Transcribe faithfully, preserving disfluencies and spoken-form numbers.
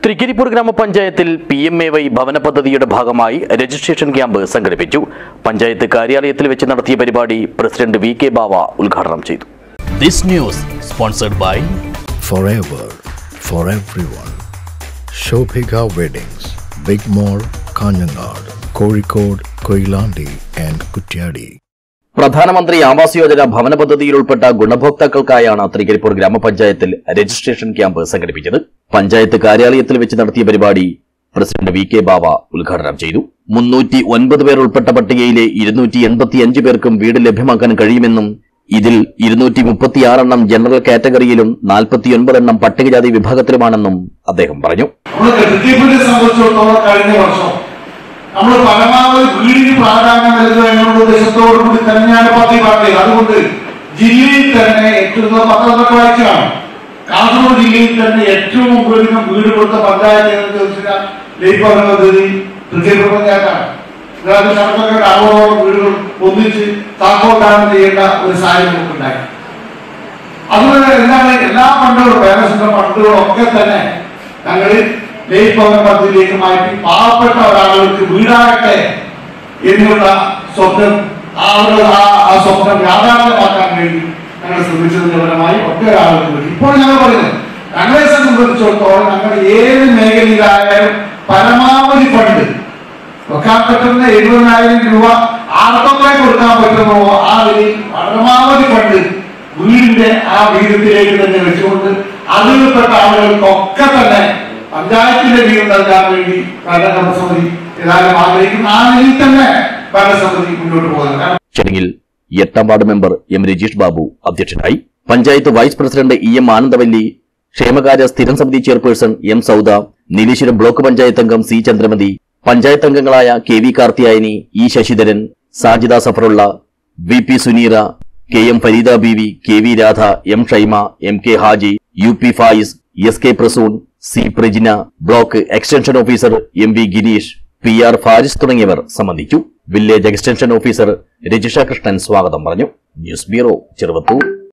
തൃക്കരിപ്പൂർ ഗ്രാമപഞ്ചായത്തിൽ P M A Y ഭവന പദ്ധതിയുടെ ഭാഗമായി രജിസ്ട്രേഷൻ ക്യാമ്പ് സംഘടിപ്പിച്ചു. പഞ്ചായത്ത് കാര്യാലയത്തിൽ വെച്ച് നടത്തിയ പരിപാടി പ്രസിഡന്റ് വി കെ ബാവ ഉദ്ഘാടനം ചെയ്തു. This news sponsored by Forever for everyone. Shobhika Weddings, Big Mall, Kanyanad, Kozhikode, Koilandi and Kutyadi. പ്രധാനമന്ത്രി ആവാസ് യോജന ഭവന പദ്ധതിയിൽ ഉൾപ്പെട്ട ഗുണഭോക്താക്കൾക്കായാണ് തൃക്കരിപ്പൂർ ഗ്രാമപഞ്ചായത്തിൽ രജിസ്ട്രേഷൻ ക്യാമ്പ് സംഘടിപ്പിച്ചത്. പഞ്ചായത്ത് കാര്യാലയത്തിൽ വെച്ച് നടത്തിയ പരിപാടി പ്രസിഡന്റ് വി കെ ബാവ ഉദ്ഘാടനം ചെയ്തു. മുന്നൂറ്റി ഒൻപത് പേർ ഉൾപ്പെട്ട പട്ടികയിലെ ഇരുന്നൂറ്റി എൺപത്തിയഞ്ച് പേർക്കും വീട് ലഭ്യമാക്കാൻ കഴിയുമെന്നും ഇതിൽ ഇരുന്നൂറ്റി മുപ്പത്തിയാറെണ്ണം ജനറൽ കാറ്റഗറിയിലും നാൽപ്പത്തിയൊൻപതെണ്ണം പട്ടികജാതി വിഭാഗത്തിലുമാണെന്നും അദ്ദേഹം പറഞ്ഞു. നമ്മൾ പരമാവധി വീടിന് പ്രാധാന്യം നൽകുക എന്നുള്ള ഉദ്ദേശത്തോടു കൂടി തന്നെയാണ് പദ്ധതി പറഞ്ഞത്. അതുകൊണ്ട് ജില്ലയിൽ തന്നെ ഏറ്റവും പത്രമൊക്കെ വായിച്ചാണ് കാസർഗോഡ് ജില്ലയിൽ തന്നെ ഏറ്റവും കൂടുതൽ വീട് കൊടുത്ത പഞ്ചായത്ത് ലൈഫ് ഭവന പദ്ധതി തൃക്കരിപ്പൂർ പഞ്ചായത്താണ്. ശതക്കൊക്കെ അറുപതോളം വീടുകൾ ഒന്നിച്ച് താക്കോൽദാനം ചെയ്യേണ്ട ഒരു സാഹചര്യം നമുക്കുണ്ടായി. അതുപോലെ എന്താണ് എല്ലാ ഫണ്ടുകളും പേരൻസിന്റെ ഫണ്ടുകളും ഒക്കെ തന്നെ ഞങ്ങൾ ലൈഫ് ഭവന പദ്ധതിയിലേക്ക് മാറ്റി പാവപ്പെട്ട ഒരാളുകൾക്ക് വീടാകട്ടെ എന്നുള്ള സ്വപ്നം ആ സ്വപ്നം യാഥാർത്ഥ്യമാക്കാൻ വേണ്ടി ഞങ്ങൾ ശ്രമിച്ചതിന്റെ ഫലമായി ഒട്ടേറെ ആളുകൾക്ക് വേണ്ടി ഇപ്പോൾ ഞങ്ങൾ പറയുന്നത് ഞങ്ങളെ സംബന്ധിച്ചിടത്തോളം ഞങ്ങൾ ഏത് മേഖലയിലായാലും പരമാവധി ഫണ്ട് വെക്കാൻ പറ്റുന്ന എഴുപതിനായിരം രൂപ ആർക്കൊക്കെ കൊടുക്കാൻ പറ്റുമോ ആ വഴി പരമാവധി ഫണ്ട് വീടിന്റെ ആ വീതത്തിലേക്ക് തന്നെ വെച്ചുകൊണ്ട് അതിൽപ്പെട്ട ആളുകൾക്കൊക്കെ തന്നെ പഞ്ചായത്തിന്റെ വീട് നൽകാൻ വേണ്ടി ഭരണസമിതി ഏതായാലും ആഗ്രഹിക്കുന്ന ആ നിലയിൽ തന്നെ ഭരണസമിതി മുന്നോട്ട് പോകുന്നത്. ചടങ്ങിൽ എട്ടാം ward member M Rajeesh Babu അധ്യക്ഷനായി. Panchayat vice president E M Anandavalli, ക്ഷേമകാര്യ സ്ഥിരം സമിതി chairperson M Sauda, Nileshwaram block panchayat അംഗം സി ചന്ദ്രമതി, പഞ്ചായത്ത് അംഗങ്ങളായ K V Karthiyayani, E Sasidharan, Sajida Safarulla, V P Suneera, K M Fareeda Beevi, K V Radha, M Shaima, M K Haji, U P Fayis, S K Prasoon, C Prajina, block extension officer M V Gireesh, P R Faris തുടങ്ങിയവർ സംബന്ധിച്ചു. Village extension officer Rajisha Krishnan സ്വാഗതം പറഞ്ഞു. News bureau, Cheruvathur.